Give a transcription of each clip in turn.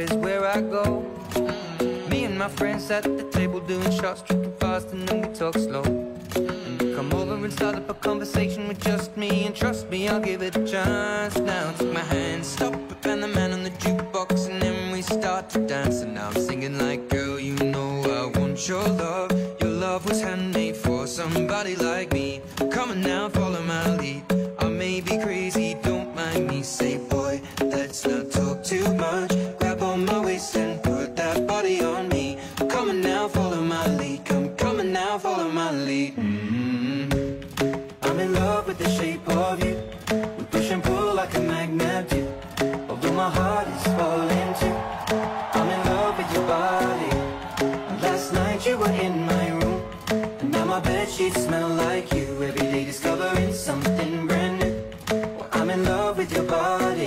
is where I go. Me and my friends at the table doing shots, tripping fast, and then we talk slow. And you come over and start up a conversation with just me, and trust me, I'll give it a chance. Now take my hand, stop it, and the man on the jukebox, and then we start to dance. And now I'm singing like, girl, you know I want your love. Your love was handmade for somebody like me. Come on now, follow my lead. I may be crazy, don't mind me. Say, boy, let's not talk too much. Grab on my waist and put that body on me. Come on now, follow my lead. Come on now, follow my lead. I'm in love with the shape of you. We push and pull like a magnet do. Although my heart is falling too. I'm in love with your body. Last night you were in my room, and now my bedsheets smell like you. Every day discovering something brand new. Well, I'm in love with your body.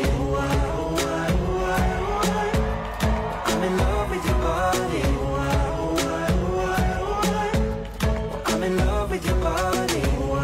I'm in love with your body. I'm in love with your body.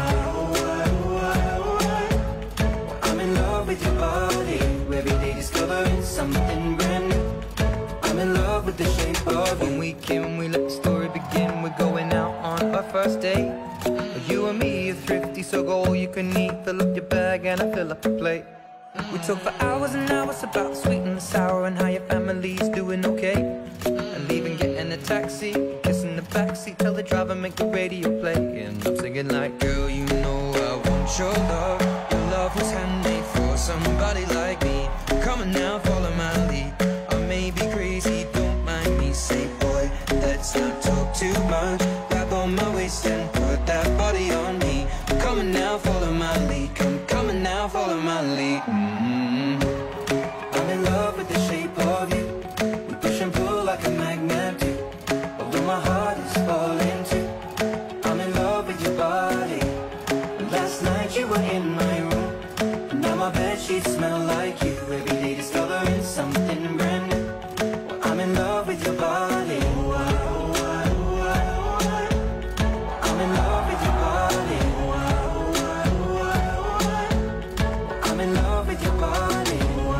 I'm in love with your body. Every day discovering something brand new. I'm in love with the shape of you. When we came, we let the story begin. We're going out on our first date. You and me are thrifty, so go all you can eat. Fill up your bag and I fill up the plate. We talk for hours and hours about the sweet and the sour, and how your family's doing okay. And even getting a taxi, kissing the backseat, tell the driver make the radio play. And I'm singing like, girl, you know I want your love. Your love was handmade for somebody like me. Come on now, follow my lead. I may be crazy, don't mind me. Say, boy, let's not talk too much. Grab on my waist and put that body on me. Come on now, follow my lead. Come on now, follow my lead. I'm in love with the shape of you. We push and pull like a magnet do. Although my heart is falling too. I'm in love with your body. Last night you were in my room, and now my bedsheets smell like you. Every day discovering something brand new. Well, I'm in love with your body. I'm in love with your body. I'm in love with your body.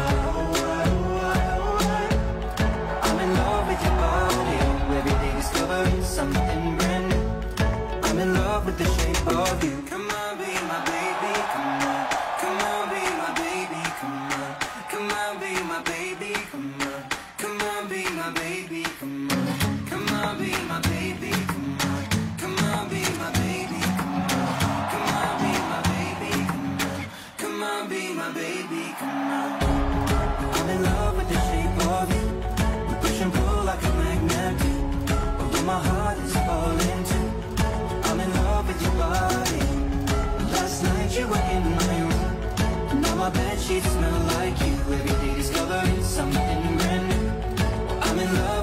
I'm in love with your body. Every day discovering something brand new. I'm in love with the shape of you. Come on, be my baby, come on. Come on, be my baby, come on. Come on, be my baby, come on. Come on, be my baby, come on. Come on, be my baby, come on. Come on, be my baby, come on. Come on, be my baby, come on. Come on, be my baby, come on. I'm in love with the shape of you. We push and pull like a magnet do. Although my heart is falling too. I'm in love with your body. Last night you were in my room, and now my bedsheets smell like you. Every day discovering something brand new. I'm in love